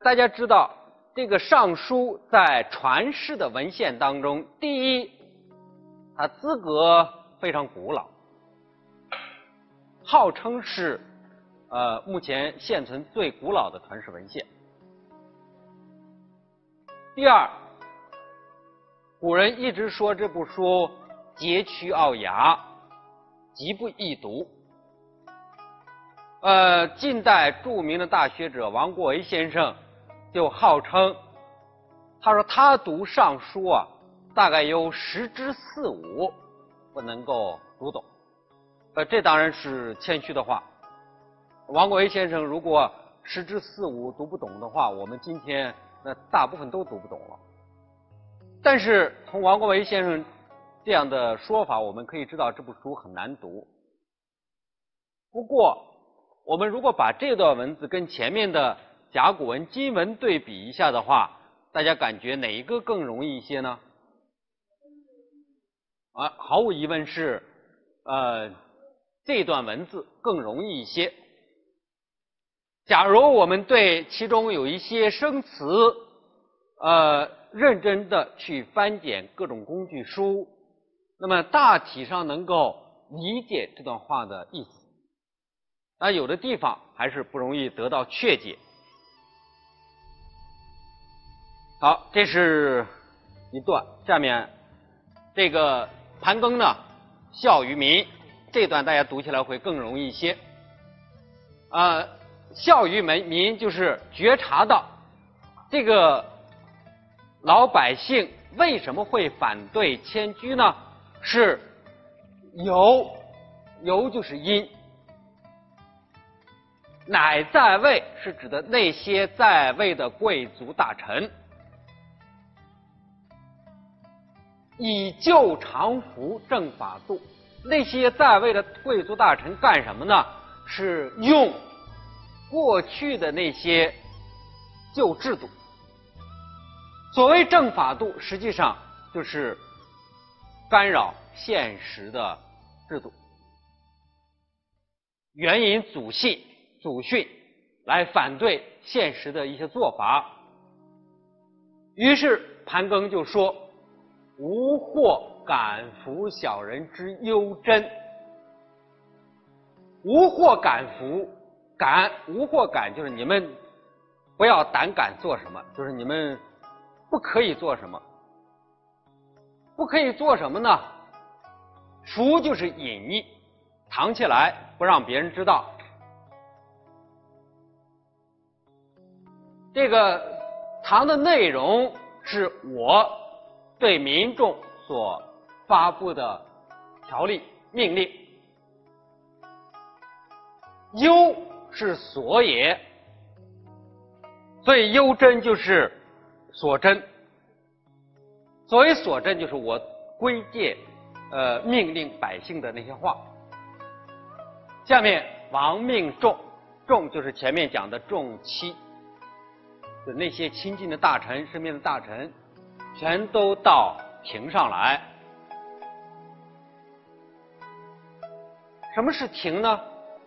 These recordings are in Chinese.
大家知道，这个尚书在传世的文献当中，第一，它资格非常古老，号称是目前现存最古老的传世文献。第二，古人一直说这部书佶屈聱牙，极不易读。近代著名的大学者王国维先生就号称，他说他读尚书啊，大概有10之4-5不能够读懂。这当然是谦虚的话。王国维先生如果10之4-5读不懂的话，我们今天那大部分都读不懂了。但是从王国维先生这样的说法，我们可以知道这部书很难读。不过我们如果把这段文字跟前面的甲骨文、金文对比一下的话，大家感觉哪一个更容易一些呢？毫无疑问是这段文字更容易一些。假如我们对其中有一些生词认真的去翻检各种工具书，那么大体上能够理解这段话的意思。但有的地方还是不容易得到确解。好，这是一段。下面这个盘庚呢，孝于民，这段大家读起来会更容易一些。孝于民就是觉察到这个老百姓为什么会反对迁居呢？是由就是因。乃在位是指的那些在位的贵族大臣，以旧常服正法度。那些在位的贵族大臣干什么呢？是用过去的那些旧制度。所谓正法度，实际上就是干扰现实的制度，援引祖训来反对现实的一些做法。于是盘庚就说：吾或感服小人之忧真。吾或感服，吾或感就是你们不要胆敢做什么，就是你们不可以做什么。不可以做什么呢？服就是隐匿，藏起来不让别人知道。这个藏的内容是我对民众所发布的条例命令。忧是所也，所以忧真就是所真。所谓所真，就是我规诫命令百姓的那些话。下面王命众，众就是前面讲的众妻，就那些亲近的大臣、身边的大臣，全都到庭上来。什么是庭呢？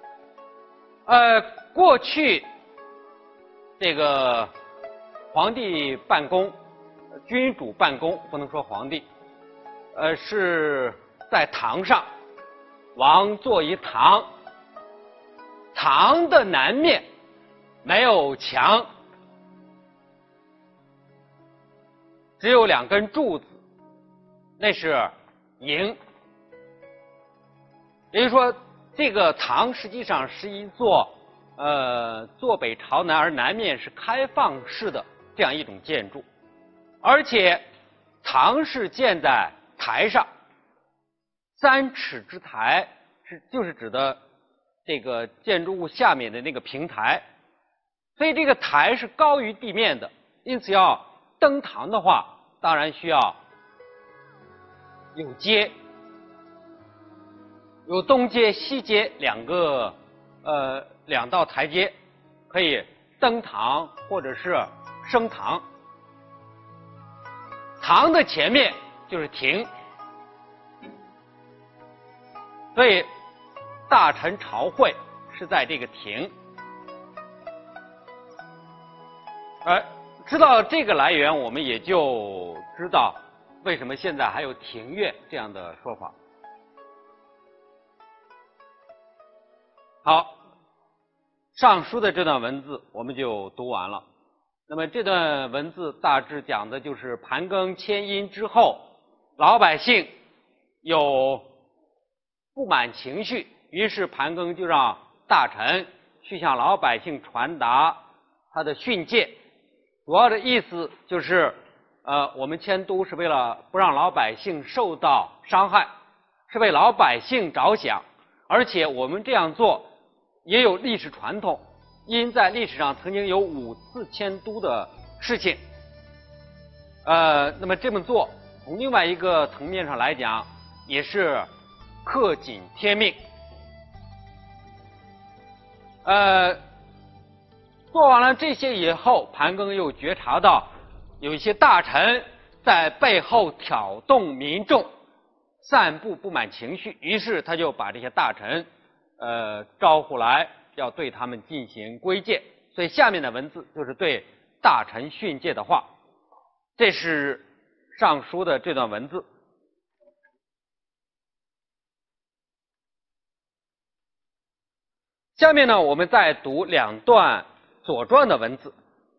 过去这个皇帝办公，君主办公，不能说皇帝，是在堂上，王坐于堂，堂的南面没有墙，只有2根柱子，那是楹。也就是说，这个堂实际上是一座坐北朝南，而南面是开放式的这样一种建筑，而且堂是建在台上，3尺之台就是指的这个建筑物下面的那个平台，所以这个台是高于地面的，因此要登堂的话，当然需要有阶，有东阶、西阶2道台阶，可以登堂或者是升堂。堂的前面就是庭，所以大臣朝会是在这个庭。 知道这个来源，我们也就知道为什么现在还有庭院这样的说法。好，上书的这段文字我们就读完了。那么这段文字大致讲的就是盘庚迁殷之后，老百姓有不满情绪，于是盘庚就让大臣去向老百姓传达他的训诫。主要的意思就是，我们迁都是为了不让老百姓受到伤害，是为老百姓着想，而且我们这样做也有历史传统，因在历史上曾经有5次迁都的事情。那么这么做，从另外一个层面上来讲，也是恪谨天命。做完了这些以后，盘庚又觉察到有一些大臣在背后挑动民众，散布不满情绪，于是他就把这些大臣招呼来，要对他们进行规谏。所以下面的文字就是对大臣训诫的话。这是上书的这段文字。下面呢，我们再读2段《左传》的文字。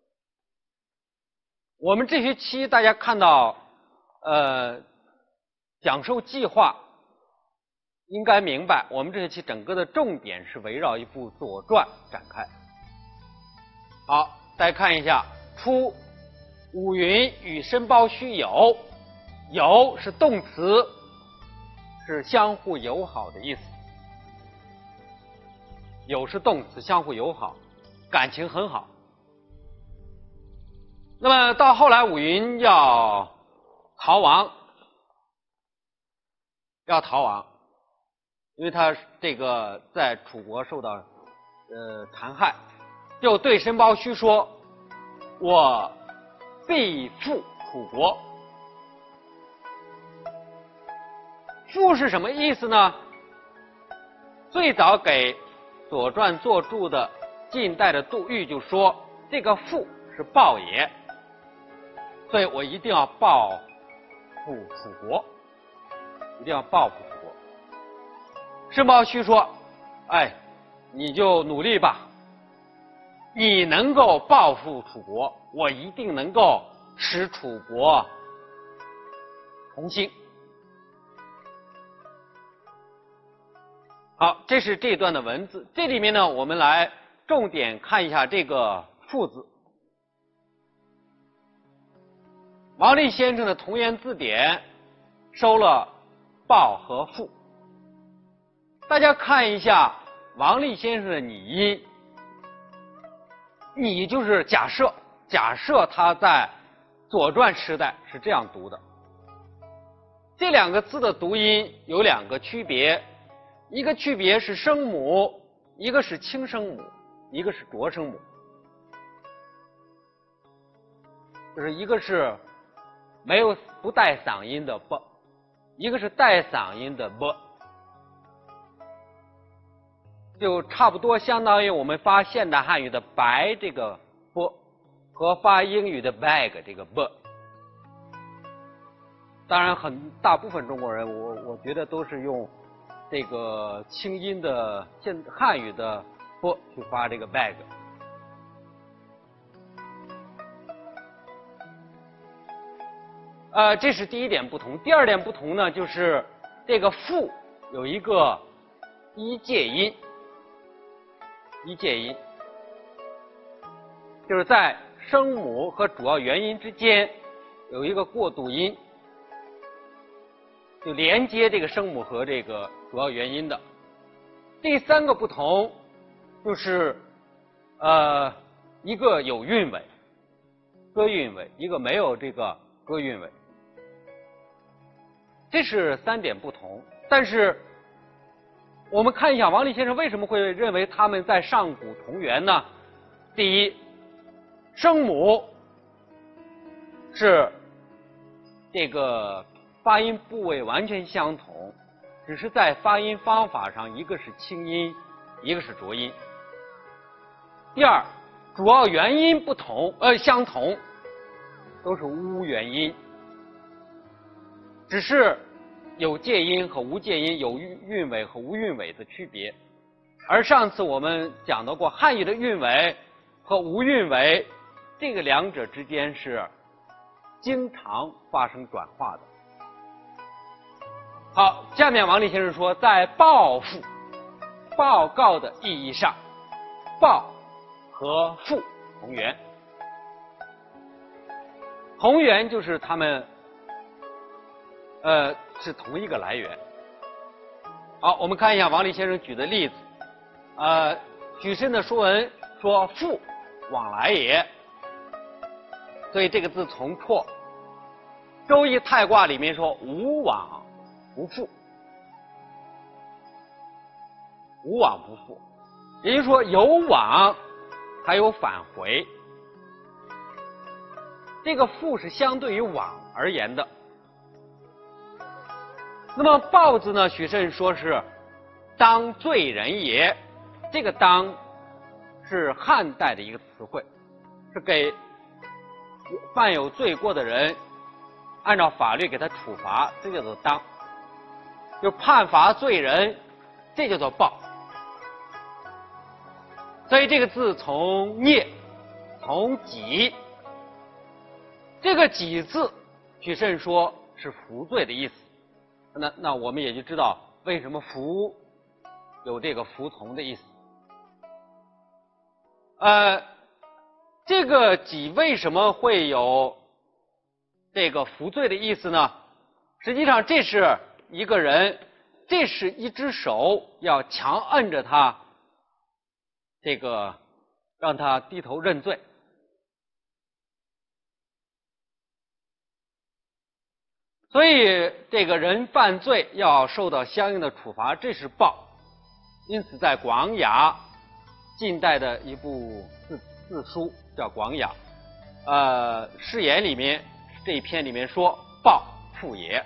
我们这学期大家看到，讲授计划，应该明白，我们这学期整个的重点是围绕一部《左传》展开。好，大家看一下，初，五云与申包胥友，友是动词，是相互友好的意思。友是动词，相互友好，感情很好。那么到后来，武云要逃亡，因为他这个在楚国受到残害，就对申包胥说：“我必复楚国。”复是什么意思呢？最早给《左传》作注的近代的杜预就说，这个复是报也，所以我一定要报复楚国，一定要报复楚国。申包胥说：“哎，你就努力吧，你能够报复楚国，我一定能够使楚国同心。”好，这是这段的文字。这里面呢，我们来重点看一下这个“复”字。王立先生的同源字典收了“报”和“复”。大家看一下王立先生的拟音，拟就是假设他在《左传》时代是这样读的。这2个字的读音有2个区别。一个区别是声母，一个是轻声母，一个是浊声母，就是一个是不带嗓音的 b， 一个是带嗓音的 b， 就差不多相当于我们发现代汉语的白这个 b 和发英语的 bag 这个 b。当然大部分中国人我觉得都是用这个清音的汉语的“不”去发这个 bag。这是第一点不同。第二点不同呢，就是这个“复”有一个一介音，就是在声母和主要元音之间有一个过渡音，就连接这个声母和这个主要元音的。第3个不同就是一个有韵尾，歌韵尾，一个没有这个歌韵尾。这是3点不同。但是我们看一下王立先生为什么会认为他们在上古同源呢？第一，声母是这个发音部位完全相同，只是在发音方法上，一个是清音，一个是浊音。第二， 主要原因不同，相同，都是无原因，只是有介音和无介音，有韵尾和无韵尾的区别。而上次我们讲到过，汉语的韵尾和无韵尾，这个两者之间是经常发生转化的。好，下面王立先生说，在报复、报告的意义上，报和复同源。同源就是它们是同一个来源。好，我们看一下王立先生举的例子。举申的说文说复往来也，所以这个字从错。周易太卦里面说无往不复，无往不复，也就是说有往还有返回。这个复是相对于往而言的。那么报字呢，许慎说是当罪人也，这个当是汉代的一个词汇，是给犯有罪过的人按照法律给他处罚，这叫做当，就判罚罪人，这叫做报。所以这个字从孽，从己，这个己字许慎说是服罪的意思。那我们也就知道为什么服有这个服从的意思。这个己为什么会有这个服罪的意思呢？实际上这是一个人，这是一只手要强摁着他，这个让他低头认罪。所以这个人犯罪要受到相应的处罚，这是报。因此在广雅，近代的一部字书叫广雅，释言里面这一篇里面说报复也。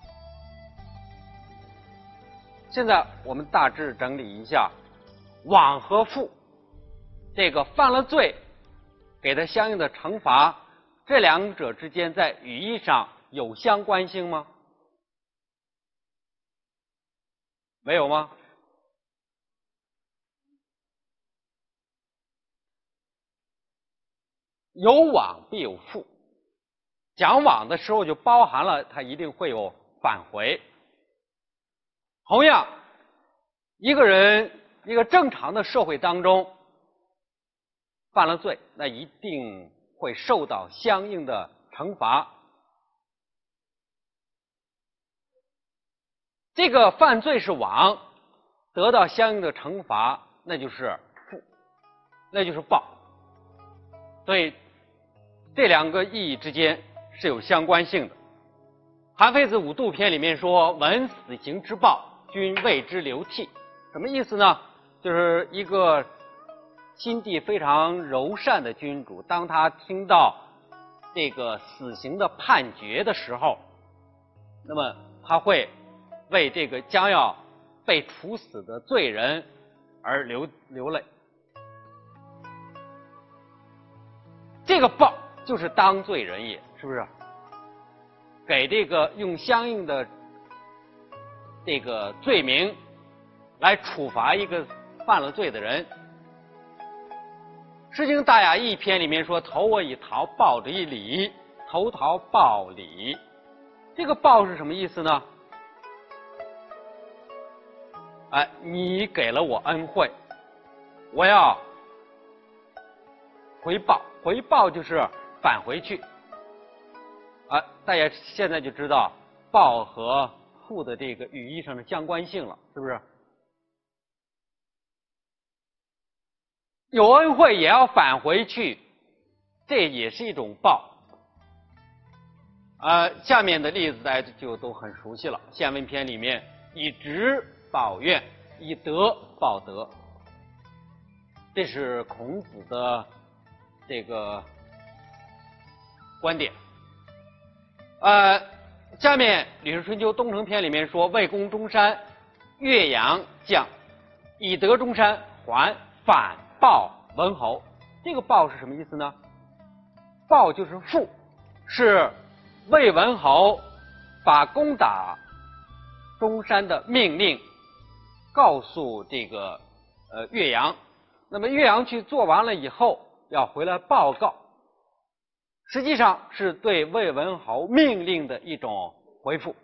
现在我们大致整理一下，往和复，这个犯了罪给他相应的惩罚，这两者之间在语义上有相关性吗？没有吗？有往必有复，讲往的时候就包含了它一定会有返回。同样，一个人一个正常的社会当中犯了罪，那一定会受到相应的惩罚。这个犯罪是往，得到相应的惩罚，那就是复，那就是报。所以这两个意义之间是有相关性的。韩非子《五度篇》里面说：“闻死刑之报，君为之流涕。”什么意思呢？就是一个心地非常柔善的君主，当他听到这个死刑的判决的时候，那么他会为这个将要被处死的罪人而流泪。这个报就是当罪人也，是不是？给这个用相应的这个罪名来处罚一个犯了罪的人。《诗经·大雅·逸篇》里面说：“投我以桃，报之以李。投桃报李。”这个报是什么意思呢？你给了我恩惠，我要回报，回报就是返回去。大家现在就知道报和复的这个语义上的相关性了，是不是？有恩惠也要返回去，这也是一种报。下面的例子大家就都很熟悉了。宪文篇里面以直报怨，以德报德，这是孔子的这个观点。下面《吕氏春秋·东城篇》里面说：“魏公中山，岳阳将，以德中山，还反报文侯。” 这个报是什么意思呢？报就是父，是魏文侯把攻打中山的命令告诉这个岳阳，那么岳阳去做完了以后要回来报告，实际上是对魏文侯命令的一种回复。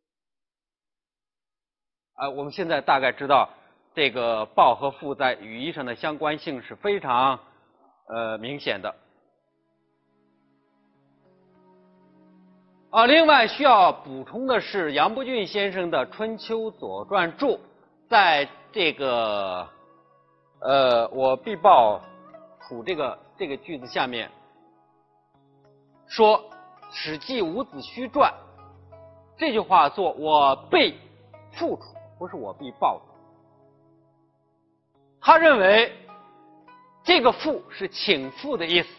我们现在大概知道这个报和父在语义上的相关性是非常明显的。另外需要补充的是，杨伯峻先生的《春秋左传注》在这个我必报处这个句子下面说《史记伍子胥传》这句话做我被复处，不是我必报处。他认为这个复是请复的意思，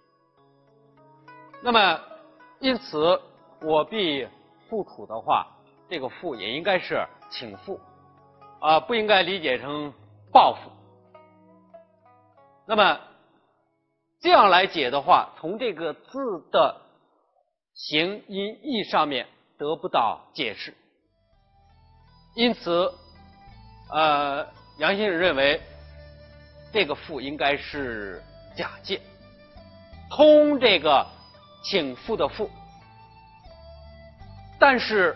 那么因此我必复处的话，这个复也应该是请复，不应该理解成报复。那么这样来解的话，从这个字的形音义上面得不到解释，因此杨先生认为这个复应该是假借，通这个请复的复。但是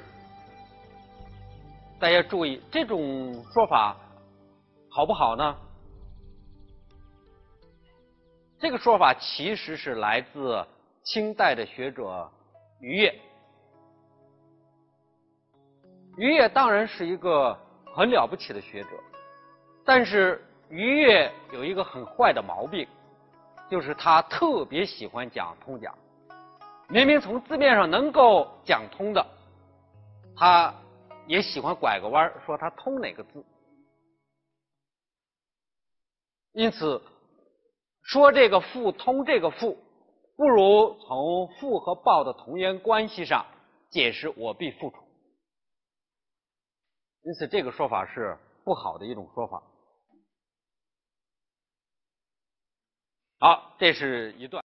大家注意，这种说法好不好呢？这个说法其实是来自清代的学者于越。于越当然是一个很了不起的学者，但是于越有一个很坏的毛病，就是他特别喜欢讲通假。明明从字面上能够讲通的，他也喜欢拐个弯说他通哪个字。因此说这个复通这个复，不如从复和报的同源关系上解释我必复处。因此这个说法是不好的一种说法。好，这是一段。